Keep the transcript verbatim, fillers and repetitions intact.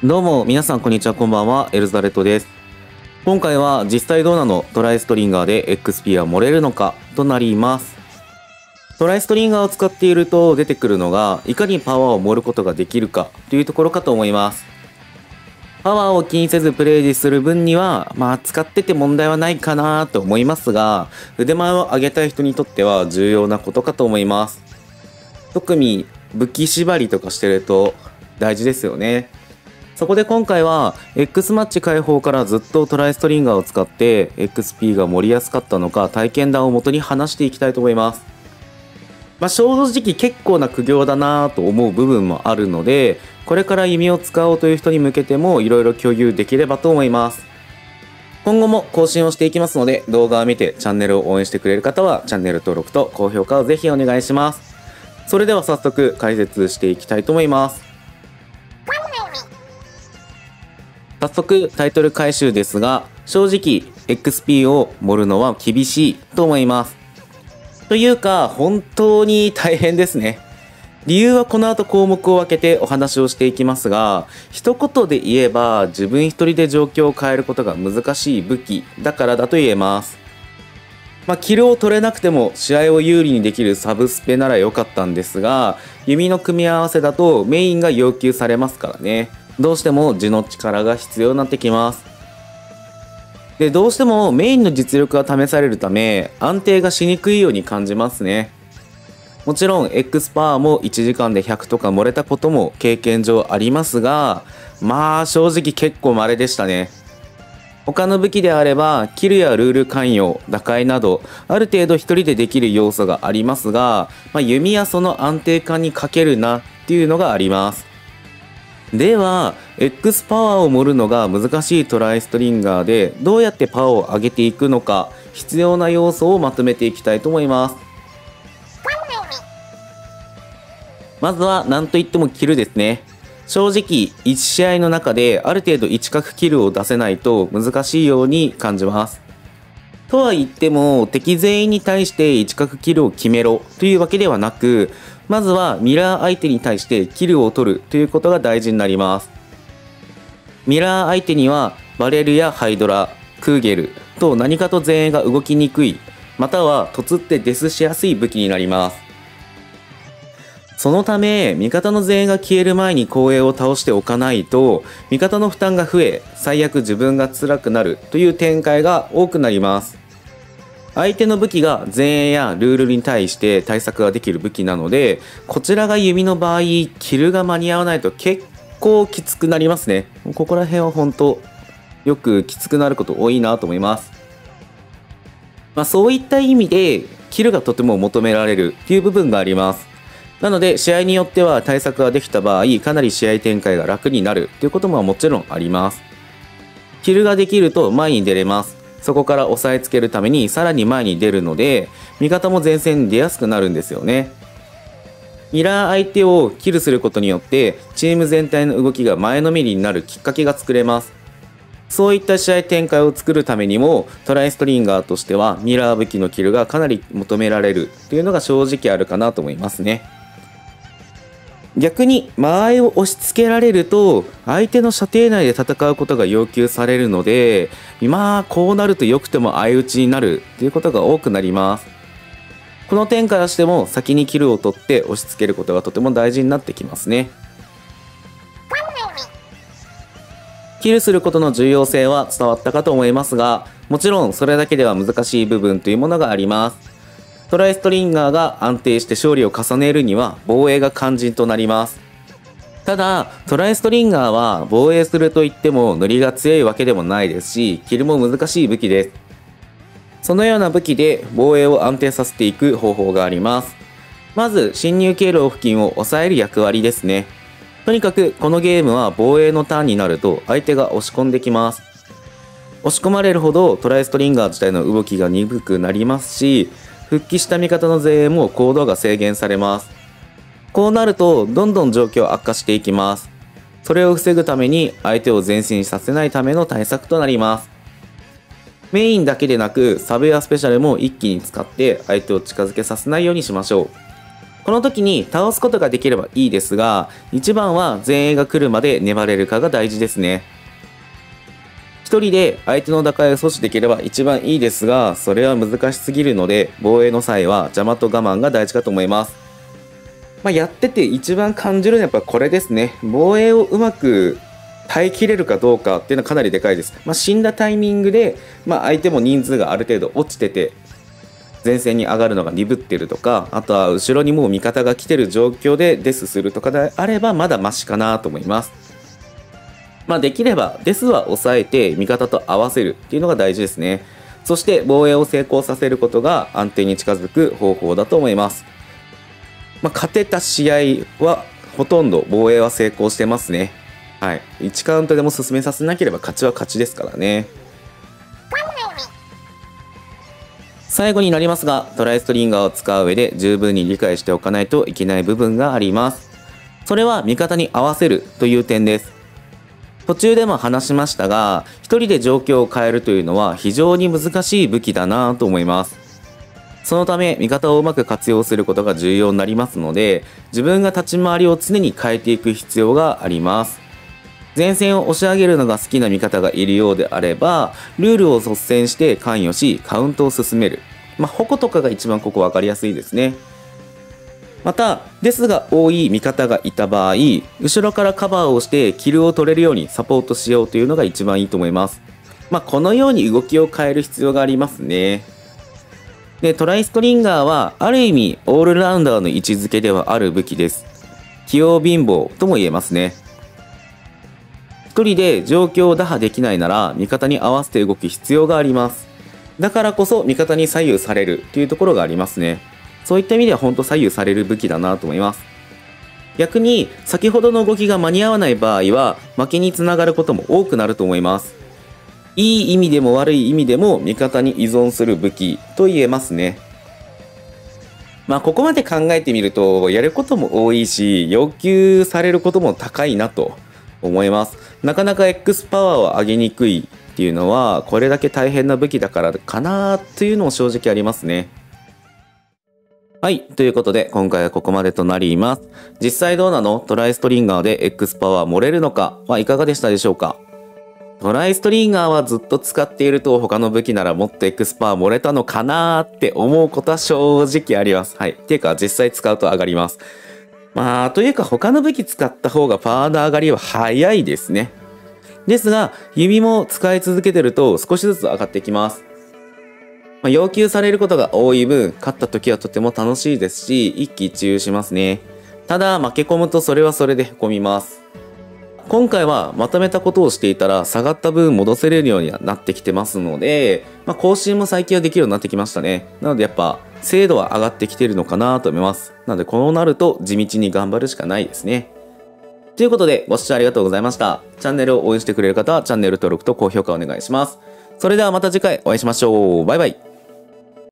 どうも皆さんこんにちは、こんばんは。エルザレットです。今回は実際どうなのトライストリンガーで エックスピー は盛れるのかとなります。トライストリンガーを使っていると出てくるのが、いかにパワーを盛ることができるかというところかと思います。パワーを気にせずプレイする分には、まあ使ってて問題はないかなと思いますが、腕前を上げたい人にとっては重要なことかと思います。特に武器縛りとかしてると大事ですよね。そこで今回は X マッチ開放からずっとトライストリンガーを使って エックスピー が盛りやすかったのか体験談を元に話していきたいと思います。まあ、正直結構な苦行だなぁと思う部分もあるので、これから弓を使おうという人に向けてもいろいろ共有できればと思います。今後も更新をしていきますので、動画を見てチャンネルを応援してくれる方はチャンネル登録と高評価をぜひお願いします。それでは早速解説していきたいと思います。早速タイトル回収ですが、正直 エックスピー を盛るのは厳しいと思います。というか本当に大変ですね。理由はこの後項目を分けてお話をしていきますが、一言で言えば自分一人で状況を変えることが難しい武器だからだと言えます。まあ、キルを取れなくても試合を有利にできるサブスペなら良かったんですが、弓の組み合わせだとメインが要求されますからね。どうしても地の力が必要になってきます。で、どうしてもメインの実力が試されるため安定がしにくいように感じますね。もちろん X パワーもいちじかんでひゃくとか漏れたことも経験上ありますが、まあ正直結構稀でしたね。他の武器であればキルやルール関与、打開などある程度一人でできる要素がありますが、まあ、弓やその安定感に欠けるなっていうのがあります。では X パワーを盛るのが難しいトライストリンガーでどうやってパワーを上げていくのか、必要な要素をまとめていきたいと思います。まずは何といってもキルですね。正直いち試合の中である程度いち角キルを出せないと難しいように感じます。とは言っても敵全員に対していち角キルを決めろというわけではなく、まずはミラー相手に対してキルを取るということが大事になります。ミラー相手にはバレルやハイドラ、クーゲルと何かと前衛が動きにくい、または凸ってデスしやすい武器になります。そのため味方の前衛が消える前に後衛を倒しておかないと味方の負担が増え、最悪自分が辛くなるという展開が多くなります。相手の武器が前衛やルールに対して対策ができる武器なので、こちらが弓の場合キルが間に合わないと結構きつくなりますね。ここら辺は本当よくきつくなること多いなと思います。まあ、そういった意味でキルがとても求められるっていう部分があります。なので試合によっては対策ができた場合かなり試合展開が楽になるということももちろんあります。キルができると前に出れます。そこから押さえつけるためにさらに前に出るので味方も前線に出やすくなるんですよね。ミラー相手をキルすることによってチーム全体の動きが前のめりになるきっかけが作れます。そういった試合展開を作るためにもトライストリンガーとしてはミラー武器のキルがかなり求められるというのが正直あるかなと思いますね。逆に間合いを押し付けられると相手の射程内で戦うことが要求されるので、まあこうなると良くても相打ちになるということが多くなります。この点からしても先にキルを取って押し付けることがとても大事になってきますね。キルすることの重要性は伝わったかと思いますが、もちろんそれだけでは難しい部分というものがあります。トライストリンガーが安定して勝利を重ねるには防衛が肝心となります。ただトライストリンガーは防衛するといっても塗りが強いわけでもないですし、キルも難しい武器です。そのような武器で防衛を安定させていく方法があります。まず侵入経路付近を抑える役割ですね。とにかくこのゲームは防衛のターンになると相手が押し込んできます。押し込まれるほどトライストリンガー自体の動きが鈍くなりますし、復帰した味方の前衛も行動が制限されます。こうなるとどんどん状況悪化していきます。それを防ぐために相手を前進させないための対策となります。メインだけでなくサブやスペシャルも一気に使って相手を近づけさせないようにしましょう。 この時に倒すことができればいいですが、一番は前衛が来るまで粘れるかが大事ですね。一人で相手の打開を阻止できれば一番いいですが、それは難しすぎるので、防衛の際は邪魔と我慢が大事かと思います。まあ、やってて一番感じるのはやっぱこれですね。防衛をうまく耐えきれるかどうかっていうのはかなりでかいです。まあ、死んだタイミングで、まあ、相手も人数がある程度落ちてて、前線に上がるのが鈍ってるとか、あとは後ろにもう味方が来てる状況でデスするとかであればまだマシかなと思います。まあ、できればデスは抑えて味方と合わせるっていうのが大事ですね。そして防衛を成功させることが安定に近づく方法だと思います。まあ、勝てた試合はほとんど防衛は成功してますね。はい。いちカウントでも進めさせなければ勝ちは勝ちですからね。最後になりますが、トライストリンガーを使う上で十分に理解しておかないといけない部分があります。それは味方に合わせるという点です。途中でも話しましたが、一人で状況を変えるというのは非常に難しい武器だなと思います。そのため味方をうまく活用することが重要になりますので、自分が立ち回りを常に変えていく必要があります。前線を押し上げるのが好きな味方がいるようであれば、ルールを率先して関与し、カウントを進める。まあ、矛とかが一番ここ分かりやすいですね。また、デスが多い味方がいた場合、後ろからカバーをしてキルを取れるようにサポートしようというのが一番いいと思います。まあ、このように動きを変える必要がありますね。で、トライストリンガーは、ある意味、オールラウンダーの位置づけではある武器です。器用貧乏とも言えますね。一人で状況を打破できないなら味方に合わせて動く必要があります。だからこそ味方に左右されるというところがありますね。そういった意味では本当左右される武器だなと思います。逆に先ほどの動きが間に合わない場合は負けにつながることも多くなると思います。いい意味でも悪い意味でも味方に依存する武器と言えますね。まあここまで考えてみるとやることも多いし要求されることも高いなと思います。なかなか X パワーを上げにくいっていうのはこれだけ大変な武器だからかなというのも正直ありますね。はい。ということで今回はここまでとなります。実際どうなの？トライストリンガーで X パワー漏れるのかはいかがでしたでしょうか？トライストリンガーはずっと使っていると他の武器ならもっと X パワー漏れたのかなーって思うことは正直あります。はい。ていうか実際使うと上がります。まあ、というか他の武器使った方がパワーの上がりは早いですね。ですが、指も使い続けてると少しずつ上がってきます。まあ、要求されることが多い分、勝った時はとても楽しいですし、一喜一憂しますね。ただ、負け込むとそれはそれでへこみます。今回はまとめたことをしていたら下がった分戻せれるようにはなってきてますので、まあ、更新も最近はできるようになってきましたね。なのでやっぱ、精度は上がってきてるのかなと思います。なのでこうなると地道に頑張るしかないですね。ということでご視聴ありがとうございました。チャンネルを応援してくれる方はチャンネル登録と高評価お願いします。それではまた次回お会いしましょう。バイバイ。